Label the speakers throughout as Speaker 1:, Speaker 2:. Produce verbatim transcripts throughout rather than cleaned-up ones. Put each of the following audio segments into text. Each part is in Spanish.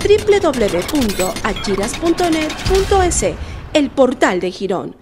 Speaker 1: w w w punto achiras punto net punto es, el portal de Girón.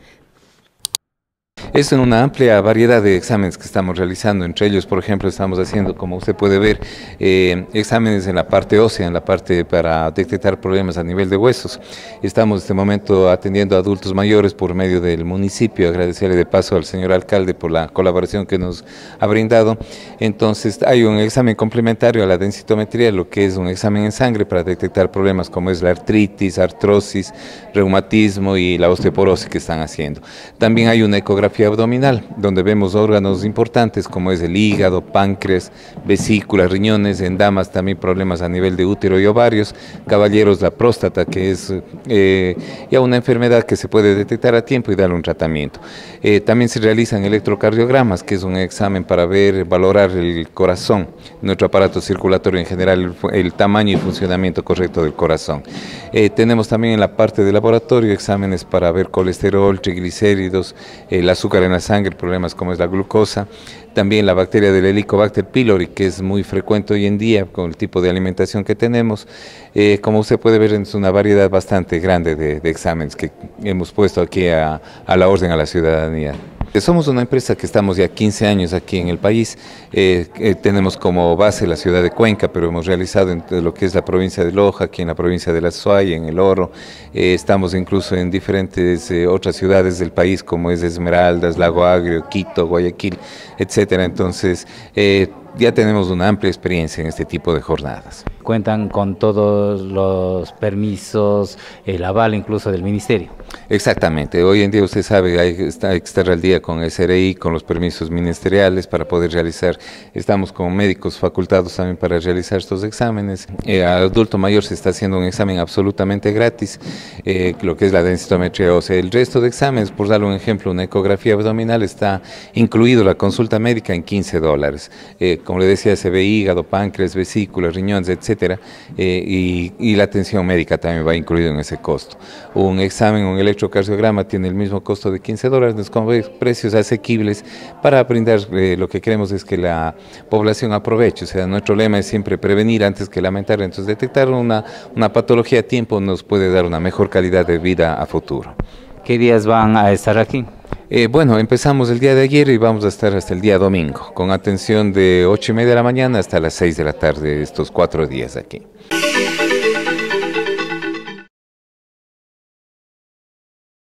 Speaker 2: Es una amplia variedad de exámenes que estamos realizando, entre ellos, por ejemplo, estamos haciendo, como usted puede ver, eh, exámenes en la parte ósea, en la parte para detectar problemas a nivel de huesos. Estamos en este momento atendiendo a adultos mayores por medio del municipio, agradecerle de paso al señor alcalde por la colaboración que nos ha brindado. Entonces, hay un examen complementario a la densitometría, lo que es un examen en sangre para detectar problemas como es la artritis, artrosis, reumatismo y la osteoporosis que están haciendo. También hay una ecografía abdominal, donde vemos órganos importantes como es el hígado, páncreas, vesícula, riñones, en damas también problemas a nivel de útero y ovarios, caballeros la próstata, que es eh, ya una enfermedad que se puede detectar a tiempo y darle un tratamiento. Eh, también se realizan electrocardiogramas, que es un examen para ver, valorar el corazón, nuestro aparato circulatorio en general, el, el tamaño y funcionamiento correcto del corazón. Eh, tenemos también en la parte de laboratorio exámenes para ver colesterol, triglicéridos, el azúcar en la sangre, problemas como es la glucosa, también la bacteria del Helicobacter pylori, que es muy frecuente hoy en día con el tipo de alimentación que tenemos. Eh, como usted puede ver, es una variedad bastante grande de, de exámenes que hemos puesto aquí a, a la orden a la ciudadanía. Somos una empresa que estamos ya quince años aquí en el país, eh, eh, tenemos como base la ciudad de Cuenca, pero hemos realizado en lo que es la provincia de Loja, aquí en la provincia de La Suay, en El Oro, eh, estamos incluso en diferentes eh, otras ciudades del país como es Esmeraldas, Lago Agrio, Quito, Guayaquil, etcétera. Entonces, eh, ya tenemos una amplia experiencia en este tipo de jornadas.
Speaker 3: Cuentan con todos los permisos, el aval incluso del ministerio.
Speaker 2: Exactamente, hoy en día usted sabe, hay que estar al día con S R I, con los permisos ministeriales para poder realizar, estamos como médicos facultados también para realizar estos exámenes. Eh, al adulto mayor se está haciendo un examen absolutamente gratis, eh, lo que es la densitometría ósea. El resto de exámenes, por darle un ejemplo, una ecografía abdominal está incluido la consulta médica en quince dólares. Eh, como le decía, se ve hígado, páncreas, vesículas, riñones, etcétera, eh, y, y la atención médica también va incluido en ese costo. Un examen, un electrocardiograma tiene el mismo costo de quince dólares, con precios asequibles para brindar, eh, lo que queremos es que la población aproveche. O sea, nuestro lema es siempre prevenir antes que lamentar, entonces detectar una, una patología a tiempo nos puede dar una mejor calidad de vida a futuro.
Speaker 3: ¿Qué días van a estar aquí?
Speaker 2: Eh, bueno, empezamos el día de ayer y vamos a estar hasta el día domingo, con atención de ocho y media de la mañana hasta las seis de la tarde, estos cuatro días aquí.